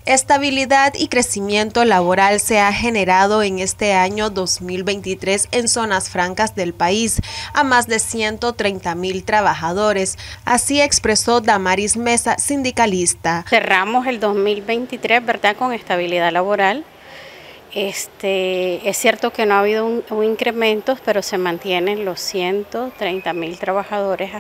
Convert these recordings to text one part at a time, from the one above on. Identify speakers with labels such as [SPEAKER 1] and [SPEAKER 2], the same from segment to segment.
[SPEAKER 1] Estabilidad y crecimiento laboral se ha generado en este año 2023 en zonas francas del país a más de 130,000 trabajadores. Así expresó Damaris Mesa, sindicalista.
[SPEAKER 2] Cerramos el 2023, ¿verdad?, con estabilidad laboral. Es cierto que no ha habido un incremento, pero se mantienen los 130,000 trabajadores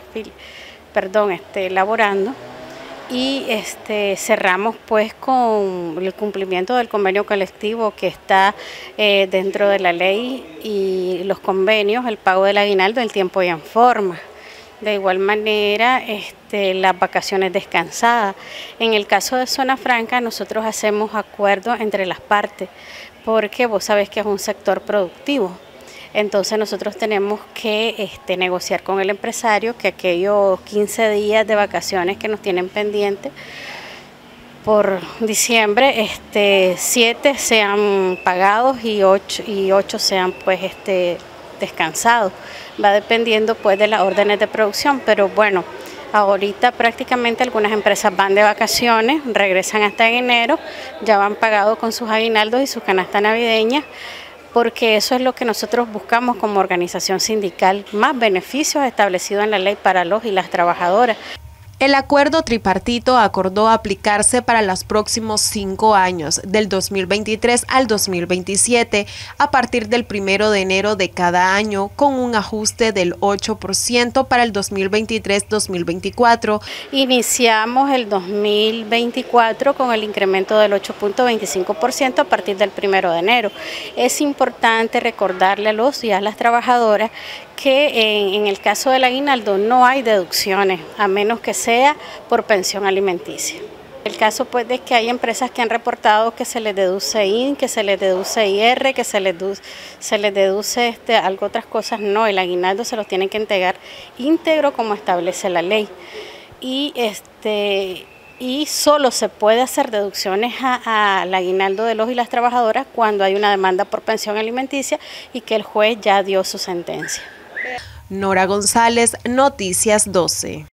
[SPEAKER 2] laborando. Y cerramos pues con el cumplimiento del convenio colectivo que está dentro de la ley y los convenios, el pago del aguinaldo en tiempo y en forma. De igual manera, las vacaciones descansadas. En el caso de Zona Franca, nosotros hacemos acuerdos entre las partes, porque vos sabés que es un sector productivo. Entonces nosotros tenemos que negociar con el empresario que aquellos 15 días de vacaciones que nos tienen pendientes por diciembre, 7 sean pagados y 8 sean pues descansados. Va dependiendo pues de las órdenes de producción, pero bueno, ahorita prácticamente algunas empresas van de vacaciones, regresan hasta enero, ya van pagados con sus aguinaldos y sus canastas navideñas, porque eso es lo que nosotros buscamos como organización sindical, más beneficios establecidos en la ley para los y las trabajadoras.
[SPEAKER 1] El acuerdo tripartito acordó aplicarse para los próximos 5 años, del 2023 al 2027, a partir del 1 de enero de cada año, con un ajuste del 8% para el 2023-2024.
[SPEAKER 2] Iniciamos el 2024 con el incremento del 8.25% a partir del 1 de enero. Es importante recordarle a los y a las trabajadoras que en el caso del aguinaldo no hay deducciones, a menos que sea por pensión alimenticia. El caso pues es que hay empresas que han reportado que se les deduce IN, que se les deduce IR, que se les deduce algo otras cosas. No, el aguinaldo se los tienen que entregar íntegro como establece la ley. Y solo se puede hacer deducciones al aguinaldo de los y las trabajadoras cuando hay una demanda por pensión alimenticia y que el juez ya dio su sentencia.
[SPEAKER 1] Nora González, Noticias 12.